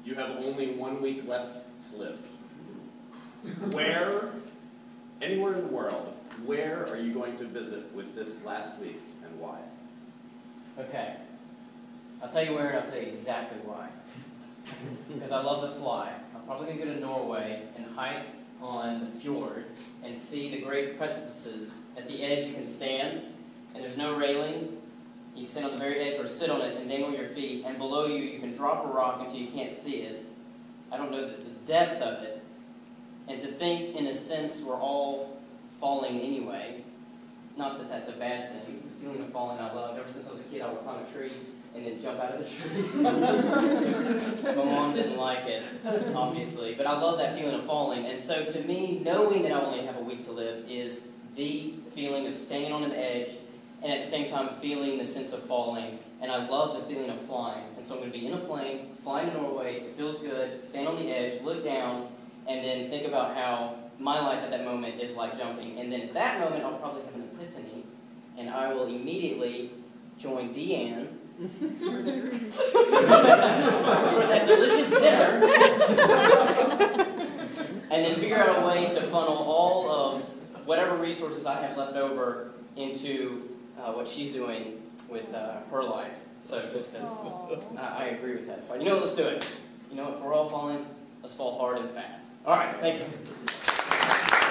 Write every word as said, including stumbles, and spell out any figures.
You have only one week left to live. Where, anywhere in the world, where are you going to visit with this last week and why? Okay. I'll tell you where and I'll tell you exactly why. Because I love to fly. I'm probably going to go to Norway and hike on the fjords and see the great precipices. At the edge you can stand and there's no railing. You can stand on the very edge or sit on it and dangle your feet, and below you you can drop a rock until you can't see it. I don't know the, the depth of it. And to think, in a sense, we're all falling anyway. Not that that's a bad thing. The feeling of falling I love. Ever since I was a kid, I would climb a tree and then jump out of the tree. My mom didn't like it, obviously. But I love that feeling of falling. And so to me, knowing that I only have a week to live is the feeling of standing on an edge and at the same time feeling the sense of falling. And I love the feeling of flying. And so I'm going to be in a plane, flying to Norway. It feels good. Stand on the edge, look down, and then think about how my life at that moment is like jumping. And then at that moment, I'll probably have an epiphany, and I will immediately join Deanne for that delicious dinner, and then figure out a way to funnel all of whatever resources I have left over into uh, what she's doing with uh, her life. So just because I, I agree with that. So you know what, let's do it. You know, if we're all falling, let's fall hard and fast. All right, thank you.